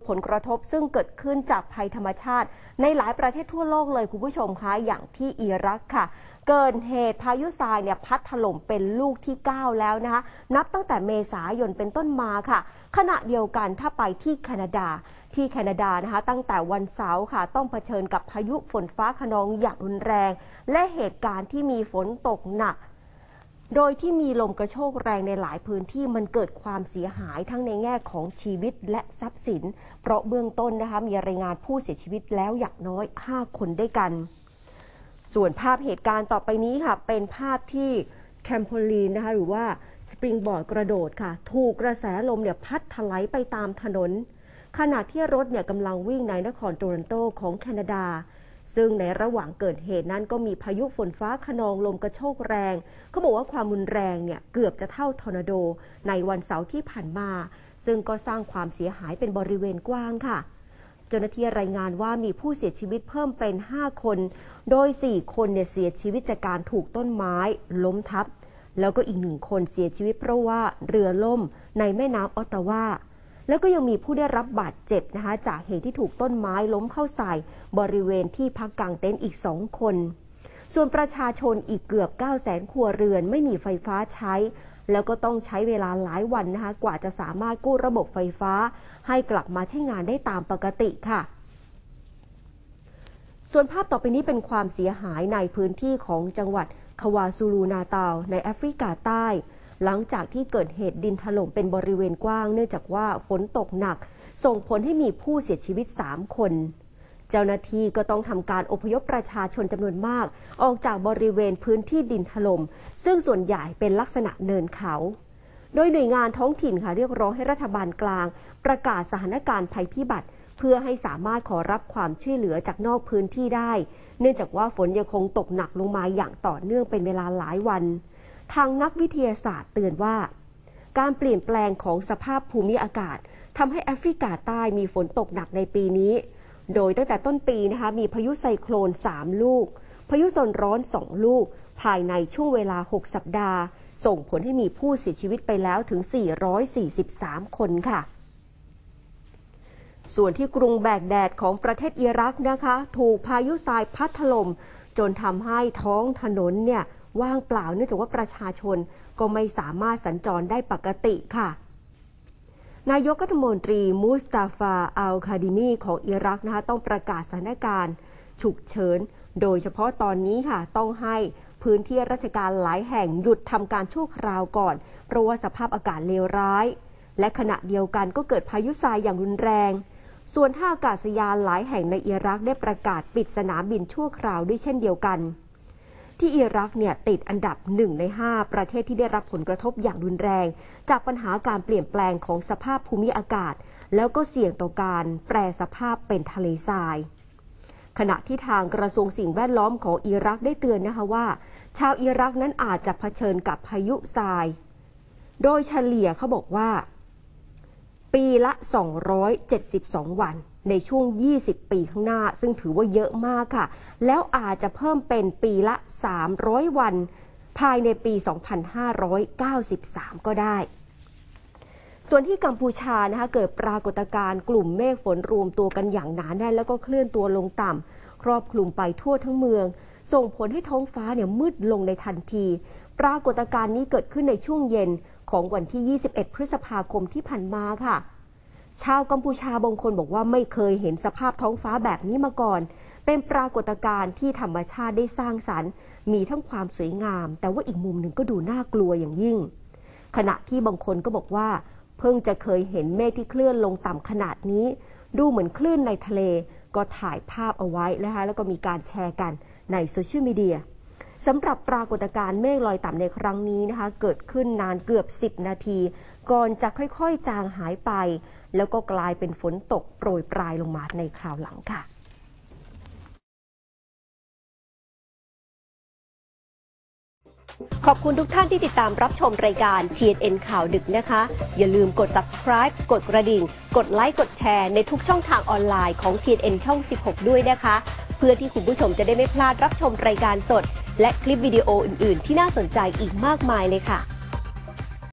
ผลกระทบซึ่งเกิดขึ้นจากภัยธรรมชาติในหลายประเทศทั่วโลกเลยคุณผู้ชมคะอย่างที่อิรักค่ะเกิดเหตุพายุทรายเนี่ยพัดถล่มเป็นลูกที่ 9 แล้วนะคะนับตั้งแต่เมษายนเป็นต้นมาค่ะขณะเดียวกันถ้าไปที่แคนาดานะคะตั้งแต่วันเสาร์ค่ะต้องเผชิญกับพายุฝนฟ้าคะนองอย่างรุนแรงและเหตุการณ์ที่มีฝนตกหนักโดยที่มีลมกระโชกแรงในหลายพื้นที่มันเกิดความเสียหายทั้งในแง่ของชีวิตและทรัพย์สินเพราะเบื้องต้นนะคะมีรายงานผู้เสียชีวิตแล้วอย่างน้อย5 คนด้วยกันส่วนภาพเหตุการณ์ต่อไปนี้ค่ะเป็นภาพที่แทรมโพลีนนะคะหรือว่าสปริงบอร์ดกระโดดค่ะถูกกระแสลมเนี่ยพัดถลายไปตามถนนขณะที่รถเนี่ยกำลังวิ่งในนครโตรอนโตของแคนาดาซึ่งในระหว่างเกิดเหตุนั้นก็มีพายุฝนฟ้าคะนองลมกระโชกแรงเขาบอกว่าความรุนแรงเนี่ยเกือบจะเท่าทอร์นาโดในวันเสาร์ที่ผ่านมาซึ่งก็สร้างความเสียหายเป็นบริเวณกว้างค่ะเจ้าหน้าที่รายงานว่ามีผู้เสียชีวิตเพิ่มเป็น5 คนโดย4 คนเนี่ยเสียชีวิตจากการถูกต้นไม้ล้มทับแล้วก็อีก1 คนเสียชีวิตเพราะว่าเรือล่มในแม่น้ำออตตาวาแล้วก็ยังมีผู้ได้รับบาดเจ็บนะคะจากเหตุที่ถูกต้นไม้ล้มเข้าใส่บริเวณที่พักกางเต็นท์อีก2 คนส่วนประชาชนอีกเกือบ 900,000 ครัวเรือนไม่มีไฟฟ้าใช้แล้วก็ต้องใช้เวลาหลายวันนะคะกว่าจะสามารถกู้ระบบไฟฟ้าให้กลับมาใช้งานได้ตามปกติค่ะส่วนภาพต่อไปนี้เป็นความเสียหายในพื้นที่ของจังหวัดควาซูลูนาตาลในแอฟริกาใต้หลังจากที่เกิดเหตุดินถล่มเป็นบริเวณกว้างเนื่องจากว่าฝนตกหนักส่งผลให้มีผู้เสียชีวิต3 คนเจ้าหน้าที่ก็ต้องทำการอพยพประชาชนจำนวนมากออกจากบริเวณพื้นที่ดินถล่มซึ่งส่วนใหญ่เป็นลักษณะเนินเขาโดยหน่วยงานท้องถิ่นค่ะเรียกร้องให้รัฐบาลกลางประกาศสถานการณ์ภัยพิบัติเพื่อให้สามารถขอรับความช่วยเหลือจากนอกพื้นที่ได้เนื่องจากว่าฝนยังคงตกหนักลงมาอย่างต่อเนื่องเป็นเวลาหลายวันทางนักวิทยาศาสตร์เตือนว่าการเปลี่ยนแปลงของสภาพภูมิอากาศทำให้แอฟริกาใต้มีฝนตกหนักในปีนี้โดยตั้งแต่ต้นปีนะคะมีพายุไซโคลน3 ลูกพายุโซนร้อน2 ลูกภายในช่วงเวลา6 สัปดาห์ส่งผลให้มีผู้เสียชีวิตไปแล้วถึง443 คนค่ะส่วนที่กรุงแบกแดดของประเทศอิรักนะคะถูกพายุทรายพัดถล่มจนทำให้ท้องถนนเนี่ยว่างเปล่าเนื่องจากว่าประชาชนก็ไม่สามารถสัญจรได้ปกติค่ะนายกรัฐมนตรีมุสตาฟาอัลคาดิมีของอิรักนะคะต้องประกาศสถานการณ์ฉุกเฉินโดยเฉพาะตอนนี้ค่ะต้องให้พื้นที่ราชการหลายแห่งหยุดทำการชั่วคราวก่อนเพราะว่าสภาพอากาศเลวร้ายและขณะเดียวกันก็เกิดพายุทรายอย่างรุนแรงส่วนท่าอากาศยานหลายแห่งในอิรักได้ประกาศปิดสนามบินชั่วคราวด้วยเช่นเดียวกันที่อิรักเนี่ยติดอันดับ1 ใน 5ประเทศที่ได้รับผลกระทบอย่างรุนแรงจากปัญหาการเปลี่ยนแปลงของสภาพภูมิอากาศแล้วก็เสี่ยงต่อการแปรสภาพเป็นทะเลทรายขณะที่ทางกระทรวงสิ่งแวดล้อมของอิรักได้เตือนนะคะว่าชาวอิรักนั้นอาจจะเผชิญกับพายุทรายโดยเฉลี่ยเขาบอกว่าปีละ272 วันในช่วง20 ปีข้างหน้าซึ่งถือว่าเยอะมากค่ะแล้วอาจจะเพิ่มเป็นปีละ300 วันภายในปี 2593 ก็ได้ส่วนที่กัมพูชานะคะเกิดปรากฏการณ์กลุ่มเมฆฝนรวมตัวกันอย่างหนาแน่นแล้วก็เคลื่อนตัวลงต่ำครอบคลุมไปทั่วทั้งเมืองส่งผลให้ท้องฟ้าเนี่ยมืดลงในทันทีปรากฏการณ์นี้เกิดขึ้นในช่วงเย็นของวันที่21 พฤษภาคมที่ผ่านมาค่ะชาวกัมพูชาบางคนบอกว่าไม่เคยเห็นสภาพท้องฟ้าแบบนี้มาก่อนเป็นปรากฏการณ์ที่ธรรมชาติได้สร้างสรรค์มีทั้งความสวยงามแต่ว่าอีกมุมหนึ่งก็ดูน่ากลัวอย่างยิ่งขณะที่บางคนก็บอกว่าเพิ่งจะเคยเห็นเมฆที่เคลื่อนลงต่ำขนาดนี้ดูเหมือนคลื่นในทะเลก็ถ่ายภาพเอาไว้นะคะแล้วก็มีการแชร์กันในโซเชียลมีเดียสำหรับปรากฏการณ์เมฆลอยต่ำในครั้งนี้นะคะเกิดขึ้นนานเกือบ10 นาทีก่อนจะค่อยๆจางหายไปแล้วก็กลายเป็นฝนตกโปรยปรายลงมาในคราวหลังค่ะขอบคุณทุกท่านที่ติดตามรับชมรายการ TNN ข่าวดึกนะคะอย่าลืมกด subscribe กดกระดิ่งกดไลค์กดแชร์ในทุกช่องทางออนไลน์ของ TNN ช่อง 16 ด้วยนะคะเพื่อที่คุณผู้ชมจะได้ไม่พลาดรับชมรายการสดและคลิปวิดีโออื่นๆที่น่าสนใจอีกมากมายเลยค่ะ